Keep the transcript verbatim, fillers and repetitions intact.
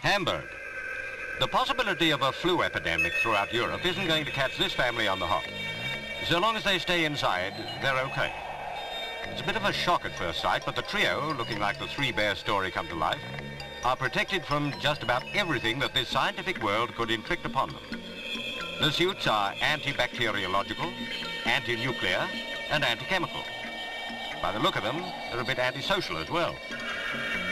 Hamburg. The possibility of a flu epidemic throughout Europe isn't going to catch this family on the hop. So long as they stay inside, they're okay. It's a bit of a shock at first sight, but the trio, looking like the Three Bears story come to life, are protected from just about everything that this scientific world could inflict upon them. The suits are antibacteriological, anti-nuclear, and anti-chemical. By the look of them, they're a bit antisocial as well.